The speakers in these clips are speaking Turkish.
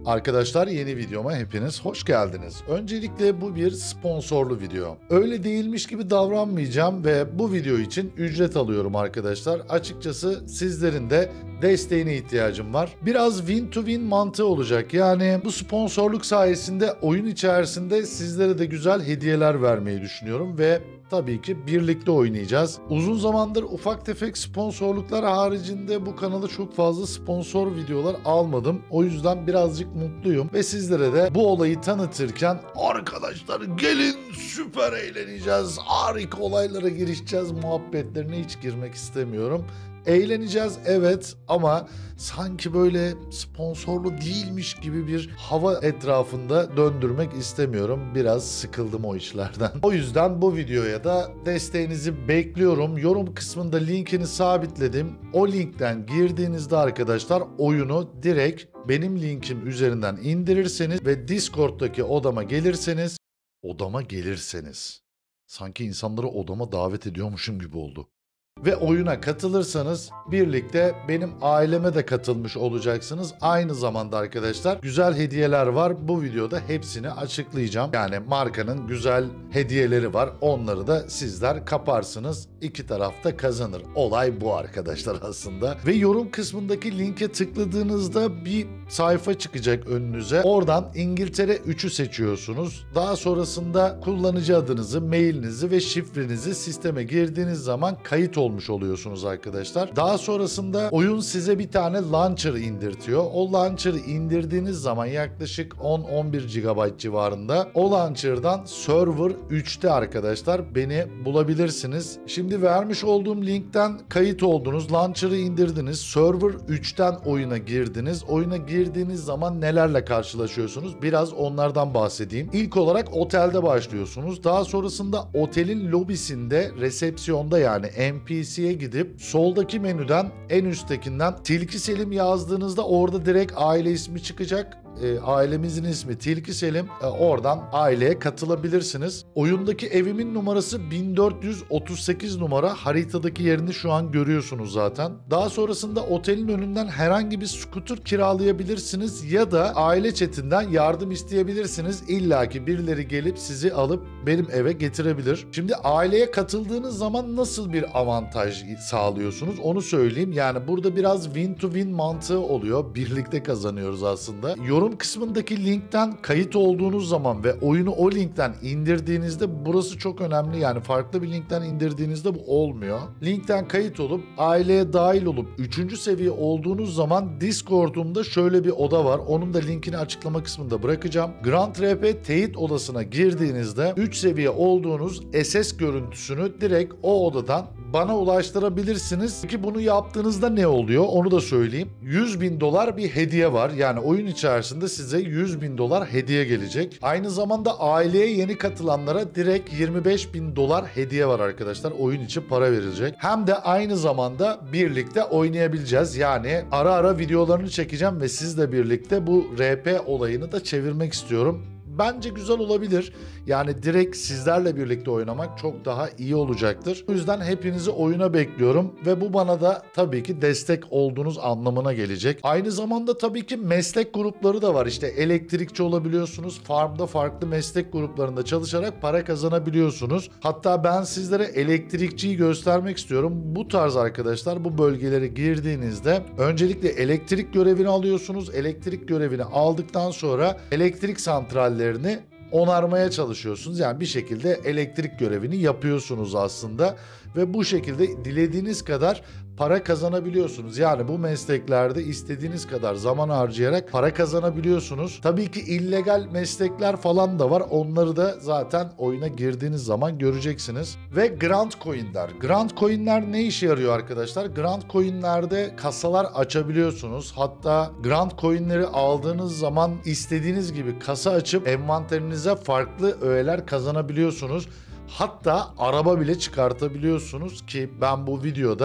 Arkadaşlar yeni videoma hepiniz hoş geldiniz. Öncelikle bu bir sponsorlu video. Öyle değilmiş gibi davranmayacağım ve bu video için ücret alıyorum arkadaşlar. Açıkçası sizlerin de desteğine ihtiyacım var. Biraz win to win mantığı olacak. Yani bu sponsorluk sayesinde oyun içerisinde sizlere de güzel hediyeler vermeyi düşünüyorum ve tabii ki birlikte oynayacağız. Uzun zamandır ufak tefek sponsorluklar haricinde bu kanala çok fazla sponsor videolar almadım. O yüzden birazcık mutluyum ve sizlere de bu olayı tanıtırken arkadaşlar gelin süper eğleneceğiz, harika olaylara girişeceğiz muhabbetlerine hiç girmek istemiyorum. Eğleneceğiz evet ama sanki böyle sponsorlu değilmiş gibi bir hava etrafında döndürmek istemiyorum. Biraz sıkıldım o işlerden. O yüzden bu videoya da desteğinizi bekliyorum. Yorum kısmında linkini sabitledim. O linkten girdiğinizde arkadaşlar oyunu direkt benim linkim üzerinden indirirseniz ve Discord'daki odama gelirseniz sanki insanları odama davet ediyormuşum gibi oldu. Ve oyuna katılırsanız birlikte benim aileme de katılmış olacaksınız. Aynı zamanda arkadaşlar güzel hediyeler var. Bu videoda hepsini açıklayacağım. Yani markanın güzel hediyeleri var. Onları da sizler kaparsınız. İki taraf da kazanır. Olay bu arkadaşlar aslında. Ve yorum kısmındaki linke tıkladığınızda bir sayfa çıkacak önünüze. Oradan İngiltere 3'ü seçiyorsunuz. Daha sonrasında kullanıcı adınızı, mailinizi ve şifrenizi sisteme girdiğiniz zaman kayıt olmuş oluyorsunuz arkadaşlar. Daha sonrasında oyun size bir tane launcher indirtiyor. O launcher'ı indirdiğiniz zaman yaklaşık 10-11 GB civarında o launcher'dan server 3'te arkadaşlar beni bulabilirsiniz. Şimdi vermiş olduğum linkten kayıt oldunuz, launcher'ı indirdiniz, server 3'ten oyuna girdiniz. Oyuna girdiğiniz zaman nelerle karşılaşıyorsunuz? Biraz onlardan bahsedeyim. İlk olarak otelde başlıyorsunuz. Daha sonrasında otelin lobisinde resepsiyonda yani NPC'ye gidip soldaki menüden en üsttekinden Tilki Selim yazdığınızda orada direkt aile ismi çıkacak. Ailemizin ismi Tilki Selim. Oradan aileye katılabilirsiniz. Oyundaki evimin numarası 1438 numara. Haritadaki yerini şu an görüyorsunuz zaten. Daha sonrasında otelin önünden herhangi bir scooter kiralayabilirsiniz ya da aile chatinden yardım isteyebilirsiniz. İlla ki birileri gelip sizi alıp benim eve getirebilir. Şimdi aileye katıldığınız zaman nasıl bir avantaj sağlıyorsunuz onu söyleyeyim. Yani burada biraz win to win mantığı oluyor. Birlikte kazanıyoruz aslında. Yorum kısmındaki linkten kayıt olduğunuz zaman ve oyunu o linkten indirdiğinizde burası çok önemli. Yani farklı bir linkten indirdiğinizde bu olmuyor. Linkten kayıt olup aileye dahil olup 3. seviye olduğunuz zaman Discord'umda şöyle bir oda var. Onun da linkini açıklama kısmında bırakacağım. Grand RP teyit odasına girdiğinizde 3 seviye olduğunuz SS görüntüsünü direkt o odadan bana ulaştırabilirsiniz. Peki bunu yaptığınızda ne oluyor? Onu da söyleyeyim. $100.000 bir hediye var. Yani oyun içerisinde size $100.000 hediye gelecek. Aynı zamanda aileye yeni katılanlara direkt $25.000 hediye var arkadaşlar. Oyun içi para verilecek. Hem de aynı zamanda birlikte oynayabileceğiz. Yani ara ara videolarını çekeceğim ve sizle birlikte bu RP olayını da çevirmek istiyorum. Bence güzel olabilir. Yani direkt sizlerle birlikte oynamak çok daha iyi olacaktır. O yüzden hepinizi oyuna bekliyorum ve bu bana da tabii ki destek olduğunuz anlamına gelecek. Aynı zamanda tabii ki meslek grupları da var. İşte elektrikçi olabiliyorsunuz. Farmda farklı meslek gruplarında çalışarak para kazanabiliyorsunuz. Hatta ben sizlere elektrikçiyi göstermek istiyorum. Bu tarz arkadaşlar bu bölgelere girdiğinizde öncelikle elektrik görevini alıyorsunuz. Elektrik görevini aldıktan sonra elektrik santralleri onarmaya çalışıyorsunuz. Yani bir şekilde elektrik görevini yapıyorsunuz aslında ve bu şekilde dilediğiniz kadar para kazanabiliyorsunuz. Yani bu mesleklerde istediğiniz kadar zaman harcayarak para kazanabiliyorsunuz. Tabii ki illegal meslekler falan da var. Onları da zaten oyuna girdiğiniz zaman göreceksiniz. Ve Grand Coin'ler. Grand Coin'ler ne işe yarıyor arkadaşlar? Grand Coin'lerde kasalar açabiliyorsunuz. Hatta Grand Coin'leri aldığınız zaman istediğiniz gibi kasa açıp envanterinize farklı öğeler kazanabiliyorsunuz. Hatta araba bile çıkartabiliyorsunuz ki ben bu videoda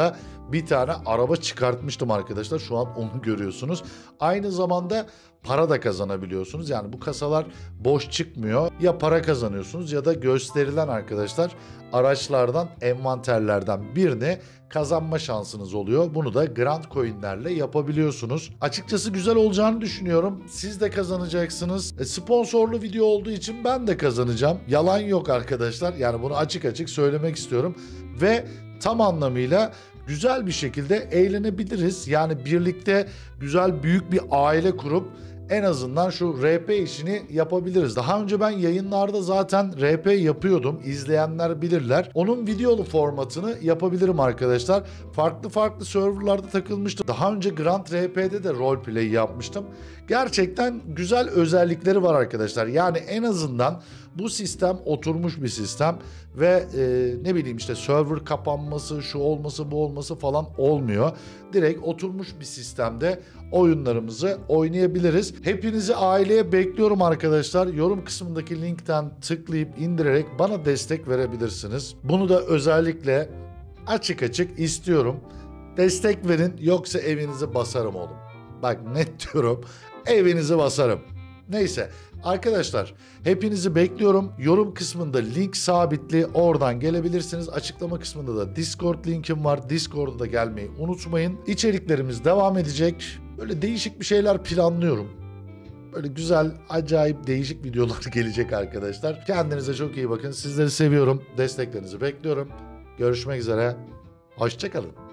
bir tane araba çıkartmıştım arkadaşlar. Şu an onu görüyorsunuz. Aynı zamanda para da kazanabiliyorsunuz. Yani bu kasalar boş çıkmıyor. Ya para kazanıyorsunuz ya da gösterilen arkadaşlar araçlardan, envanterlerden birini kazanma şansınız oluyor. Bunu da Grand Coin'lerle yapabiliyorsunuz. Açıkçası güzel olacağını düşünüyorum. Siz de kazanacaksınız. Sponsorlu video olduğu için ben de kazanacağım. Yalan yok arkadaşlar. Yani bunu açık açık söylemek istiyorum. Ve tam anlamıyla güzel bir şekilde eğlenebiliriz. Yani birlikte güzel büyük bir aile kurup en azından şu RP işini yapabiliriz. Daha önce ben yayınlarda zaten RP yapıyordum. İzleyenler bilirler. Onun videolu formatını yapabilirim arkadaşlar. Farklı farklı serverlarda takılmıştım. Daha önce Grand RP'de de roleplay yapmıştım. Gerçekten güzel özellikleri var arkadaşlar. Yani en azından bu sistem oturmuş bir sistem ve ne bileyim işte server kapanması, şu olması, bu olması falan olmuyor. Direkt oturmuş bir sistemde oyunlarımızı oynayabiliriz. Hepinizi aileye bekliyorum arkadaşlar. Yorum kısmındaki linkten tıklayıp indirerek bana destek verebilirsiniz. Bunu da özellikle açık açık istiyorum. Destek verin yoksa evinizi basarım oğlum. Bak net diyorum, evinizi basarım. Neyse arkadaşlar, hepinizi bekliyorum. Yorum kısmında link sabitli, oradan gelebilirsiniz. Açıklama kısmında da Discord linkim var. Discord'a da gelmeyi unutmayın. İçeriklerimiz devam edecek. Böyle değişik bir şeyler planlıyorum. Böyle güzel, acayip değişik videolar gelecek arkadaşlar. Kendinize çok iyi bakın. Sizleri seviyorum. Desteklerinizi bekliyorum. Görüşmek üzere. Hoşça kalın.